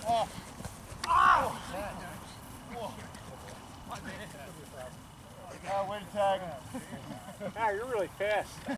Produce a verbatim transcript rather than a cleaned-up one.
Oh. Oh. Oh, way to tag him. Ah, you're really fast.